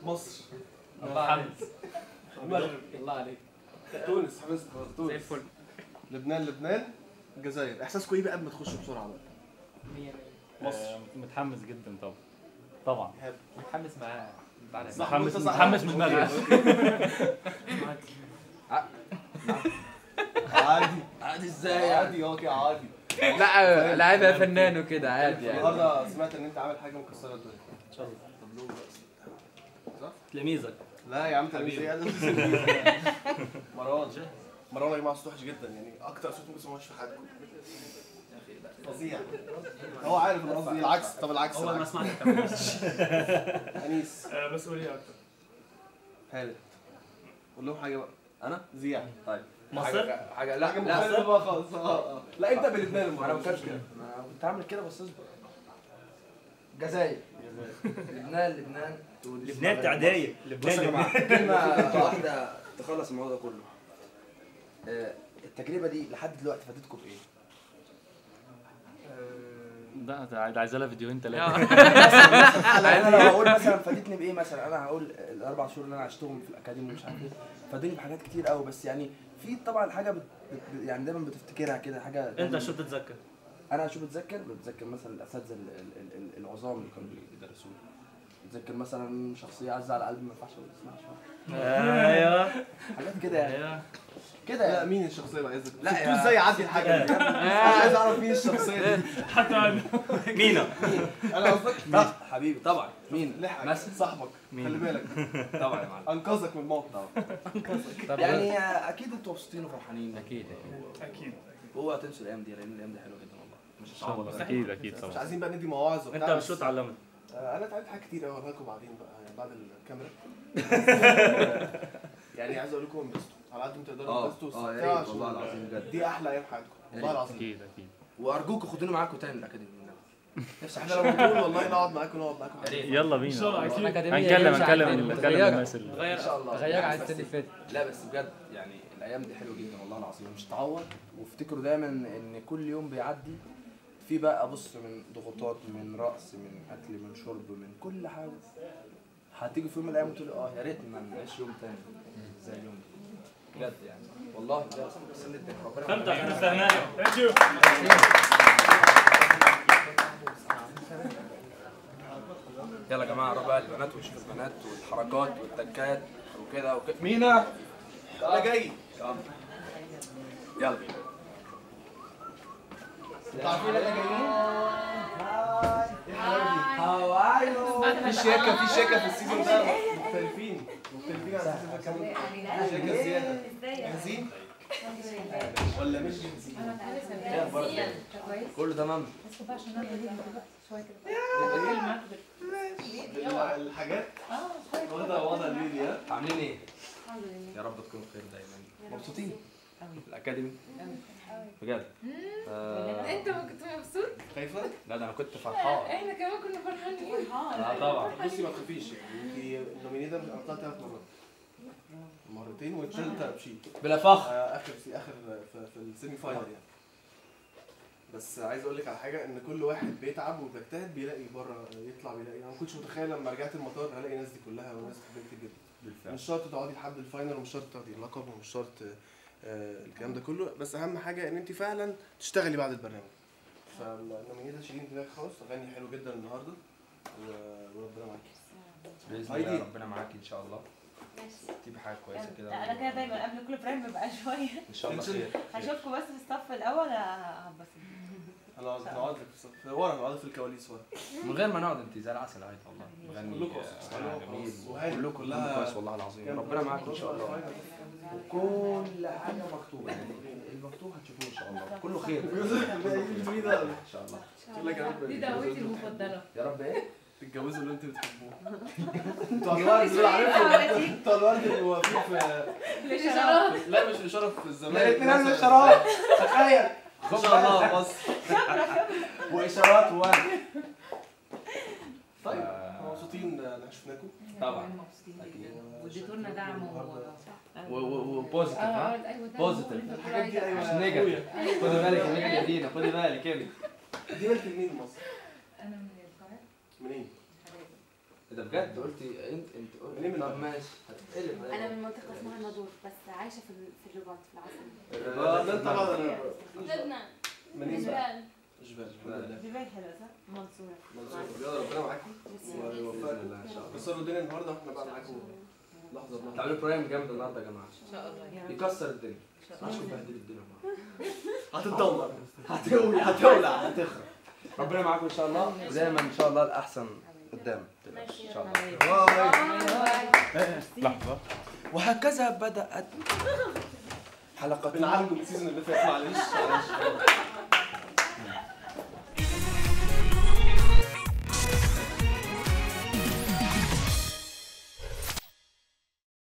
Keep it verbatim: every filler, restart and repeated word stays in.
مصر. الله عليك. المغرب. الله عليك. تونس حفظت خلاص. تونس. زي الفل. لبنان لبنان. الجزائر. احساسكم ايه بقى قبل ما تخشوا بسرعه بقى؟ مية مصر. آه، متحمس جدا طبعا. طبعا. متحمس معاه. متحمس متحمس من دماغي. عادي. عادي ازاي؟ عادي اوكي عادي. لا لعيبه فنان وكده عادي يعني. النهارده سمعت ان انت عامل حاجه مكسره الدنيا. ان شاء الله. طب لو صح؟ تلاميذك. لا يا عم تلاميذ ايه؟ مروان مروان يا جماعه صوته وحش جدا يعني اكتر صوت ممكن تسمعوش في حياتكم. فظيع. هو عارف انا قصدي العكس. طب العكس اول ما العكس. سمعت انيس مسؤوليه اكتر. خالد قول لهم حاجه بقى. انا؟ زيع. طيب مصر. حاجه لا حاجه لا مختلفه بقى خالص. اه اه لا ابدا بلبنان المره انا دي. ما كنتش كده. انا كنت عامل كده بس اصبر. جزائر. لبنان لبنان تونس. لبنان تعدايه. بص يا جماعه كلمه واحده تخلص الموضوع ده كله. آه، التجربه دي لحد دلوقتي فاتتكم بايه؟ ده ده عايز لها فيديوهين ثلاثه. انا لو هقول مثلا فادتني بايه مثلا انا هقول الاربع شهور اللي انا عشتهم في الاكاديمي ومش عارف ايه فادوني بحاجات كتير قوي بس يعني في طبعا حاجه بت... بت... يعني دايما بتفتكرها كده حاجه انت شو بتتذكر؟ انا شو بتذكر بتذكر مثلا الاساتذه ال- ال- ال- العظام اللي كانوا بيدرسوني بتذكر مثلا شخصيه عزيزه على قلبي ما ينفعش اقول اسمها ايوه حاجات كده يعني ايوه. كده لا يعني مين الشخصيه بقى اذا لا لا يا- ازاي يعدي الحاجه دي. انا عايز اعرف مين الشخصيه دي. حتى انا مينا. انا قصدك طب حبيبي طبعا مين لحقك مثلا صاحبك خلي بالك طبعا يا معلم انقذك من الموقف. يعني اكيد انتوا مبسوطين وفرحانين اكيد اكيد. اوعى تنسوا الايام دي لان الايام دي حلوه جدا والله مش ان شاء الله. اكيد اكيد مش طبعا. عايزين بقى ندي مواعظ وبتاع. انت بس- شو اتعلمت؟ آه، انا اتعلمت حاجات كتير قوي هقولها لكم بعدين بقى يعني بعد الكاميرا. يعني عايز اقول لكم انبسطوا على قد ما تقدروا اه انبسطوا اه يا واستمتعوا ريت والله عشان العظيم بجد دي احلى ايام حياتكم والله العظيم. اكيد اكيد. وارجوكوا خدوني معاكم تاني من الاكاديميه نفسي احنا لو بنقول والله نقعد معاكم نقعد معاكم. يلا ان شاء الله بينا. اكيد. هنكلم هنكلم نكلم الناس اللي غير ان شاء الله غير عن السنه اللي فاتت. لا بس بجد يعني الايام دي حلوه جدا والله العظيم مش تعوض وافتكروا دايما ان كل يوم بيعدي في بقى بص من ضغوطات من رقص من اكل من شرب من كل حاجه هتيجي في يوم من الايام وتقول اه يا ريتنا نعيش يوم تاني زي اليوم ده بجد يعني والله ده سنة الدنيا ربنا فهمت احنا فهمنا. ثانك يو. يلا يا جماعه نروح بقى البنات ونشوف البنات والحركات والتكات وكده وكده مينا انا جاي. يلا انتوا عارفين انا جايين؟ هاو ار يو في شياكه في شياكه في السيزون ده مختلفين مختلفين عن السيزون ده كمان. في شياكه زياده. جاهزين؟ ولا مش جاهزين؟ كله تمام الحاجات واخده وضع الليلي ها؟ عاملين ايه؟ يا رب تكونوا بخير دايما مبسوطين الاكاديمي بجد آه، انت ما كنت مبسوط؟ خايفه؟ لا ده انا كنت فرحان احنا كمان كنا فرحانين. لا طبعا بصي ما تخافيش يعني انت النومينيه ده قلتها ثلاث مرات مرتين والثالثه مشيت. بلا فخر آه، اخر في اخر في, في السيمي فاينل يعني. بس عايز اقول لك على حاجه ان كل واحد بيتعب وبيجتهد بيلاقي بره يطلع بيلاقي. انا ما كنتش متخيل لما رجعت المطار هلاقي الناس دي كلها وناس كتير جدا. بالفعل مش شرط تقعدي لحد الفاينل ومش شرط تاخدي اللقب ومش شرط آه الكلام ده كله بس اهم حاجه ان انت فعلا تشتغلي بعد البرنامج. فالنومينيه شيرين دماغك خالص غني حلو جدا النهارده وربنا معاكي. باذن هايدي. الله ربنا معاكي ان شاء الله تجيبي حاجه كويسه كده لا انا كده دايما قبل كل برايم ببقى شويه. ان شاء الله خير هشوفكم بس في الصف الاول هبسط. هنقعد نقعد في ورا نقعد في الكواليس ورا. من غير ما نقعد انت زي العسل عادي والله بغني كلكم آه، جميل وهاني كلكم كلها كلكم كويس والله العظيم ربنا معاكم ان شاء الله وكل حاجه مكتوبه يعني المكتوب هتشوفوه ان شاء الله كله خير ان شاء الله تقول لك يا رب دي دعوتي المفضله. يا رب ايه تتجوزوا اللي انتوا بتحبوه. انتوا الوالد دول عارفهم انتوا الوالد اللي واقفين في الاشارات. لا مش اشاره في الزمالك. الاثنين نازل اشارات تخيل ان شاء الله بس واشارات وورد طيب مبسوطين ان شفناكم طبعا واديتوا لنا دعم و وبوزيتيف اه ها ايوه ده بوزيتيف. الحاجات دي ايوه مش نيجاتيف خدي بالك يا نيجاتيف يا دينا خدي بالك كده دي بنت منين مصر؟ انا من القاهره. منين؟ ده بجد قلتي انت انت قلتي منين من طب بلد؟ ماشي هتتقلب انا من منطقه اسمها الناظور بس عايشه في ال- في الرباط في العاصمه. اه لا طبعا انا لبنان منين بقى؟ جبال جبال الحمد لله. جبال حلوة صح؟ منصوره. منصور يلا ربنا معاكم ويوفقكم الله ان شاء الله. كسروا الدنيا النهارده واحنا بقى معاكم لحظه بلحظه. تعملوا برايم جامد النهارده يا جماعه ان شاء الله يكسر الدنيا ان شاء عشان الله تبهدل الدنيا هتتدمر هتولع هتولع هتخرب. ربنا معاكم ان شاء الله ودايما ان شاء الله الاحسن قدام ان شاء الله. لحظة. وهكذا بدأت حلقتنا بنعالجه السيزون اللي فات معلش معلش